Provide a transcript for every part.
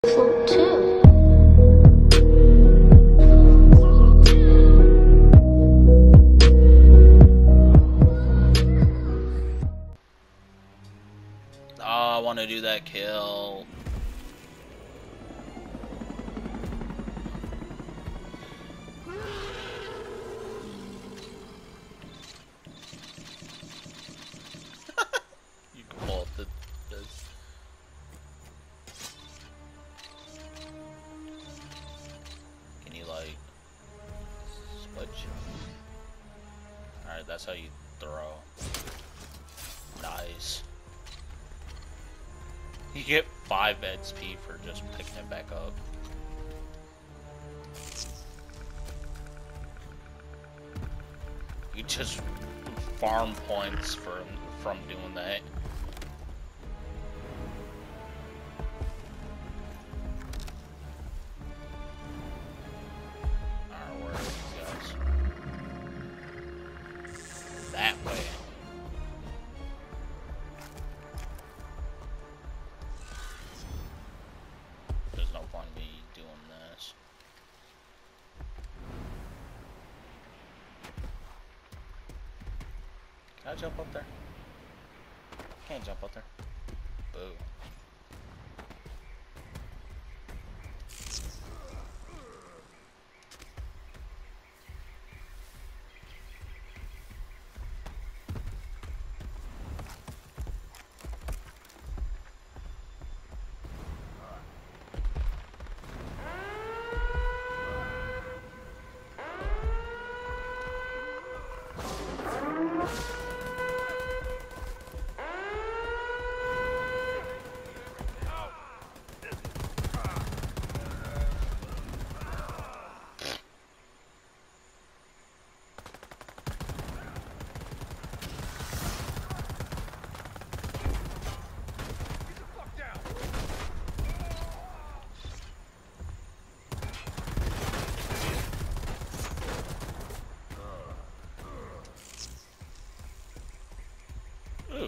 Too. Oh, I want to do that kill. You can pull up this. Can you like switch? Alright, that's how you throw. Nice. You get 5 XP for just picking it back up. You just farm points from doing that. Alright, where are these guys? That way. There's no point in me doing this. Can I jump up there? Can't jump up there. Boo. Ooh.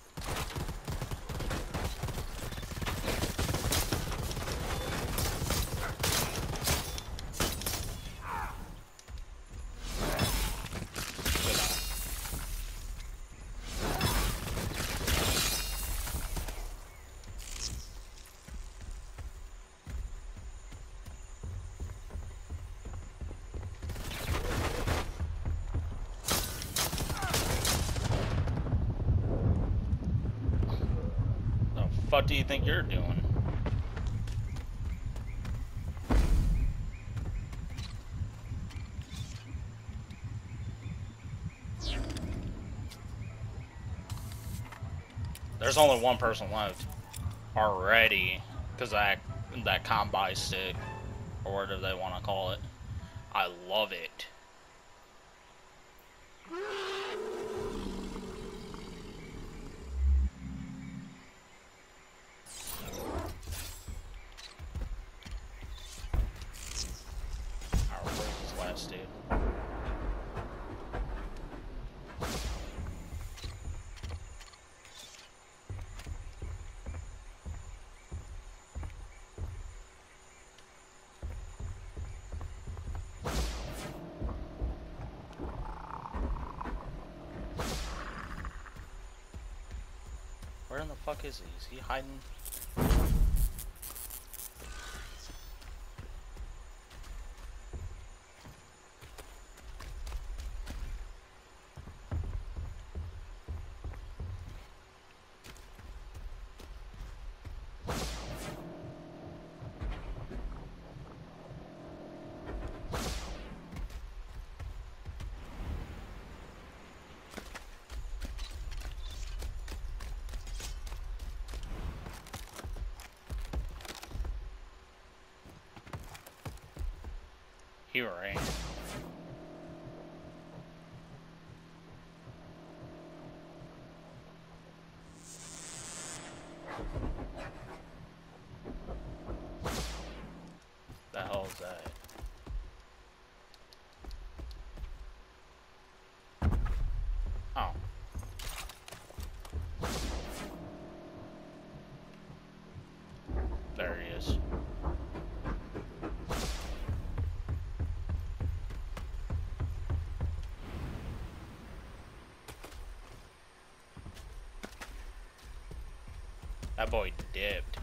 What do you think you're doing? There's only one person left already, because that combine stick, or whatever they want to call it. I love it. Dude. Where in the fuck is he? Is he hiding? He ran. The hell is that? Oh. There he is. That boy dipped.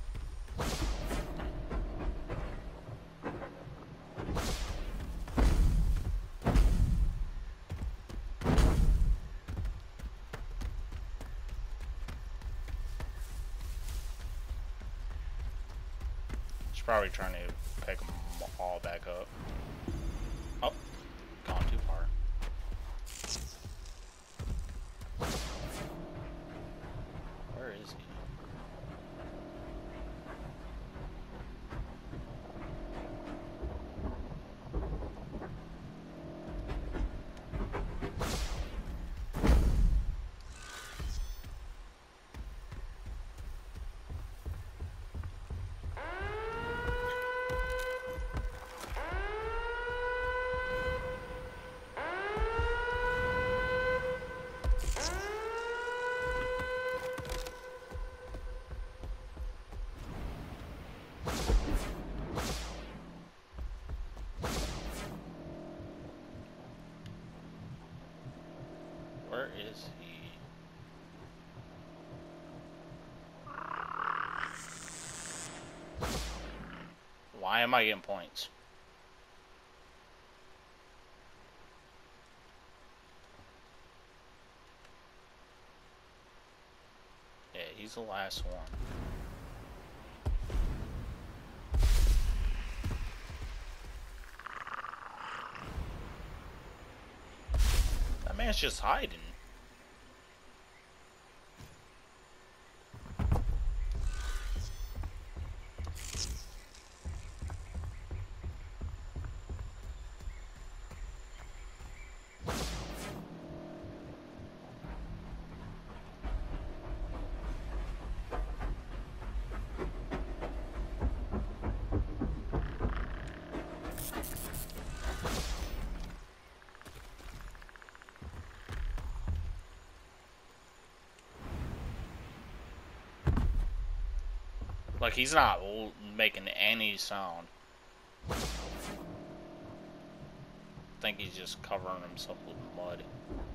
He's probably trying to pick them all back up. Oh, gone too far. Where is he? Where is he? Why am I getting points? Yeah, he's the last one. That man's just hiding. Like, he's not making any sound. I think he's just covering himself with mud.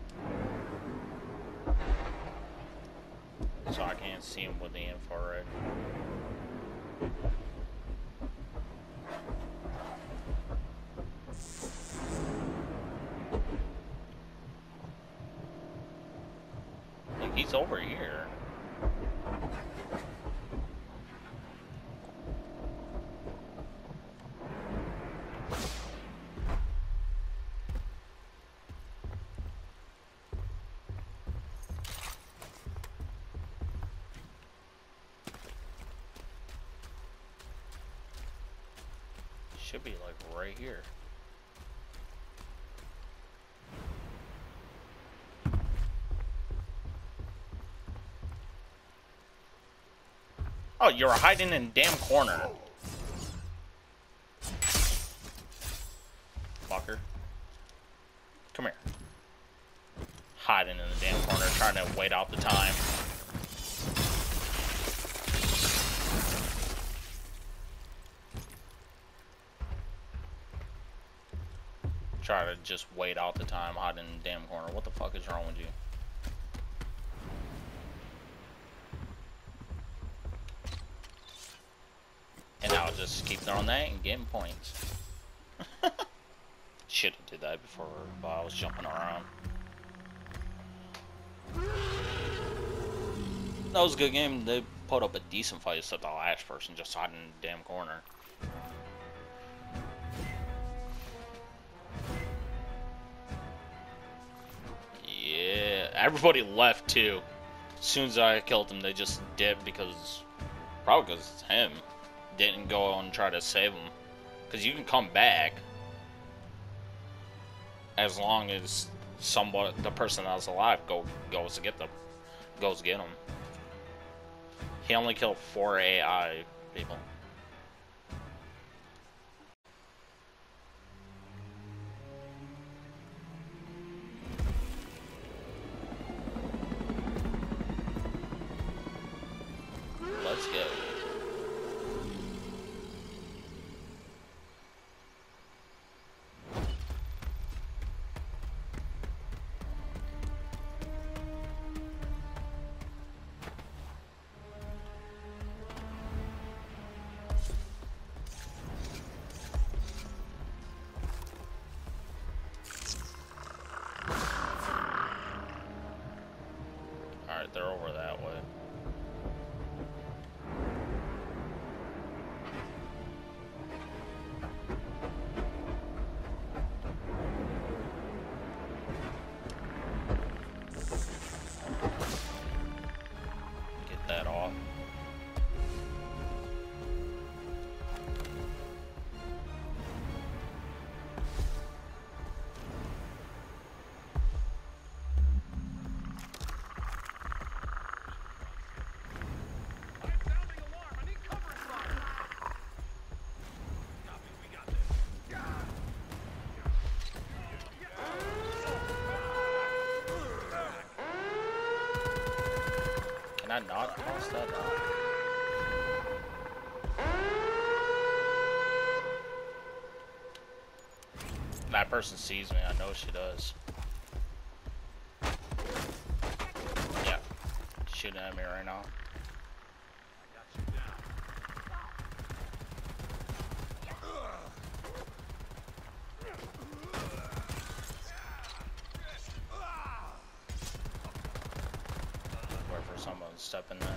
So I can't see him with the infrared. Like, he's over here. Should be like right here. Oh, you're hiding in the damn corner. Fucker. Come here. Hiding in the damn corner, trying to wait out the time. Try to just wait out the time, hiding in the damn corner. What the fuck is wrong with you? And I'll just keep throwing that and getting points. Should have did that before while I was jumping around. That was a good game. They put up a decent fight except the last person just hiding in the damn corner. Yeah, everybody left too. As soon as I killed him, they just dipped because, probably because it's him. Didn't go and try to save him. Because you can come back as long as the person that's alive goes to get them, goes get him. He only killed 4 AI people. Let's go. I not toss that down? That person sees me, I know she does. Yeah. Shooting at me right now. Wait for someone to step in there.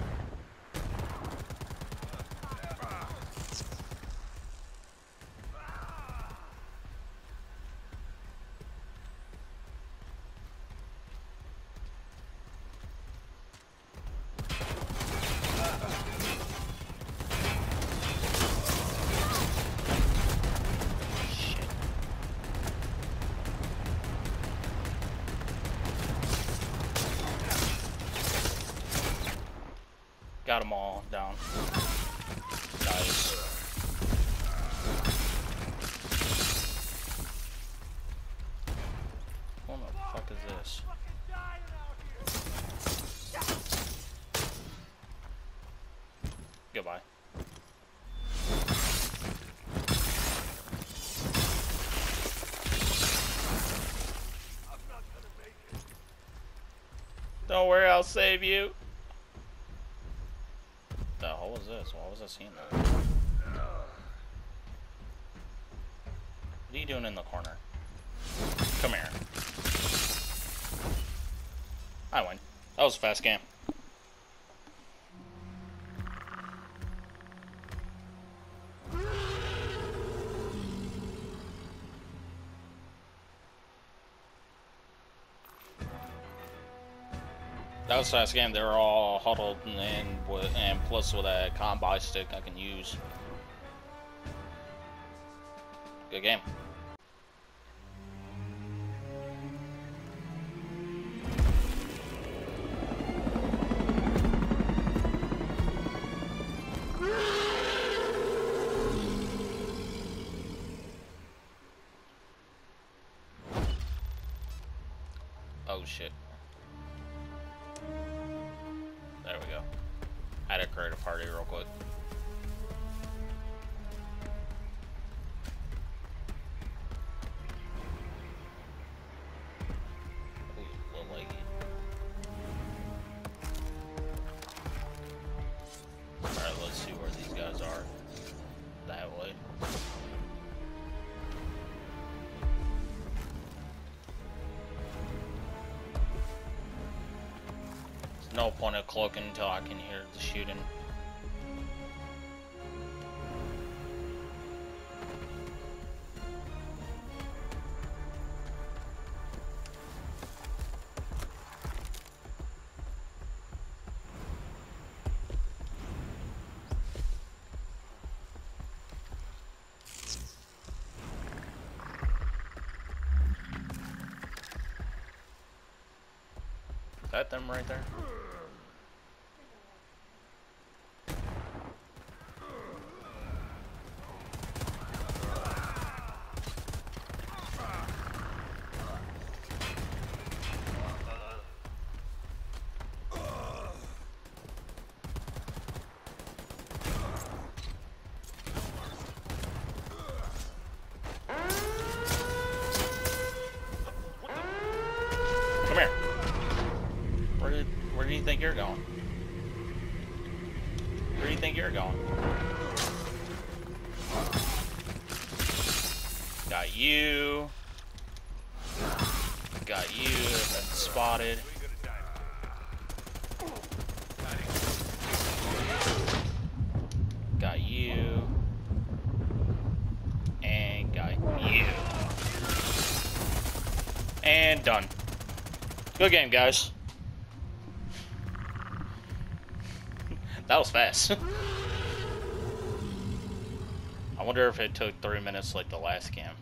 Got them all down. Nice. What the fuck is this? Goodbye. Don't worry, I'll save you. The hell was this? What was I seeing there? What are you doing in the corner? Come here. I win. That was a fast game. That was a fast game. They were all huddled and plus with a combi stick I can use. Good game. Oh shit. There we go. I had to create a party real quick. Ooh, little leggy. Alright, let's see where these guys are. That way. No point of cloaking until I can hear the shooting. Is that them right there? Come here. Where do you think you're going? Where do you think you're going? Got you. Got you. Been spotted. Got you. And got you. And done. Good game, guys. That was fast. I wonder if it took 3 minutes like the last game.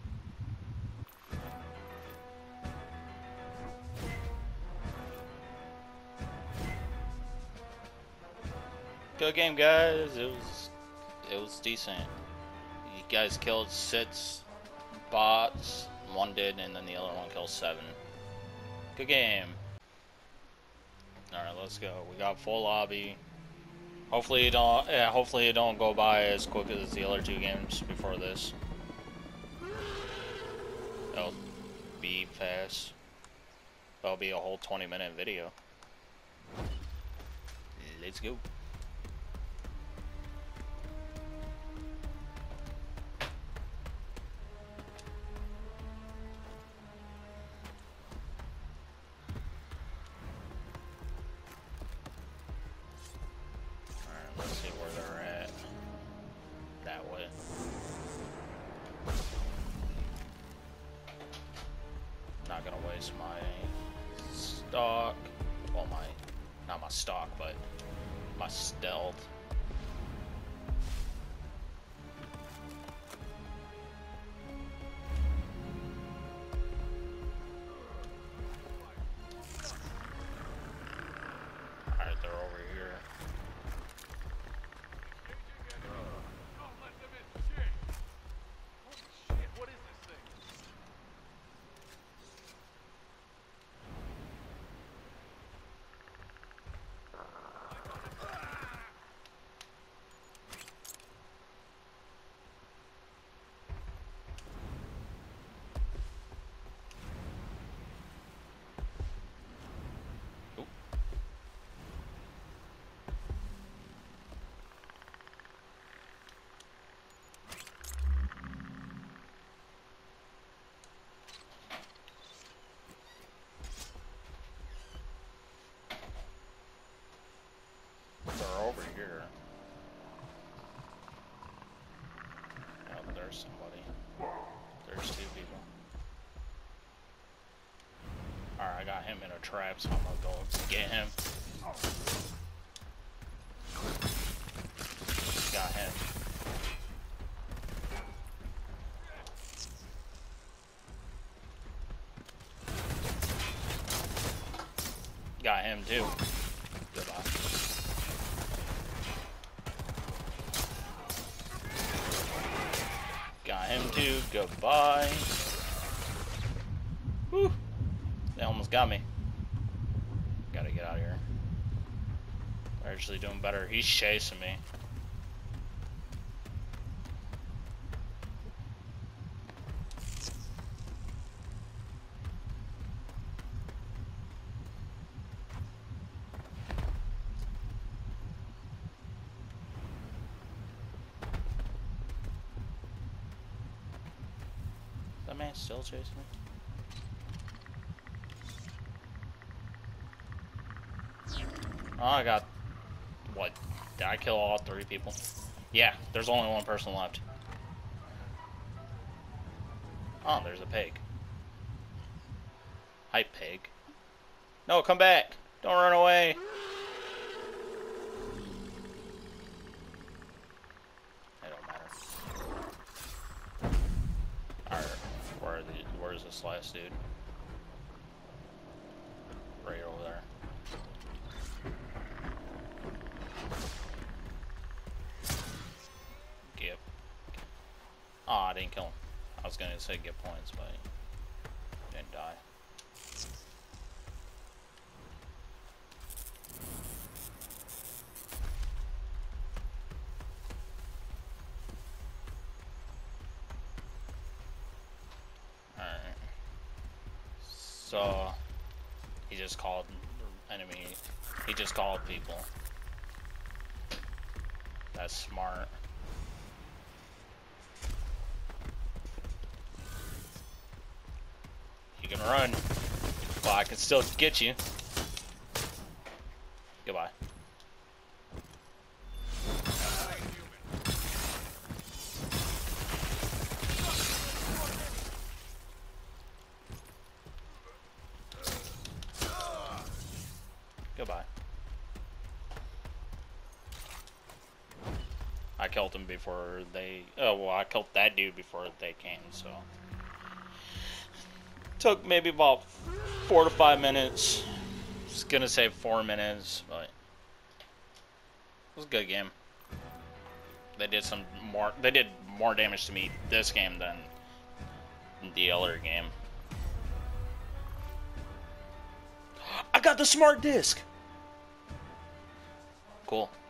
Good game, guys. It was decent. You guys killed 6 bots. 1 did, and then the other one killed 7. Good game. Alright, let's go. We got full lobby. Hopefully it don't go by as quick as the other two games before this. It'll be fast. That'll be a whole 20-minute video. Let's go. Let's see where they're at. That way. Not gonna waste my stock. Well, not my stock, but my stealth. Alright, they're over here. They're over here. Oh, there's somebody. There's two people. Alright, I got him in a trap, so I'm gonna go get him. Got him. Got him too. Goodbye. Got him too. Goodbye. Whew. They almost got me. Gotta get out of here. They're actually doing better. He's chasing me. That man's still chasing me. Oh, I got... What? Did I kill all three people? Yeah, there's only one person left. Oh, there's a pig. Hi, pig. No, come back! Don't run away! It don't matter. Alright, where's this last dude? Right over there. Get. Oh, I didn't kill him. I was gonna say get points, but he didn't die. Alright. So he just called enemy. He just called people. That's smart. You can run. Well, I can still get you. Goodbye. Goodbye. I killed him before they... Oh, well, I killed that dude before they came, so... Took maybe about 4 to 5 minutes. Just gonna say 4 minutes, but... It was a good game. They did more damage to me this game than the other game. I got the smart disc! Cool.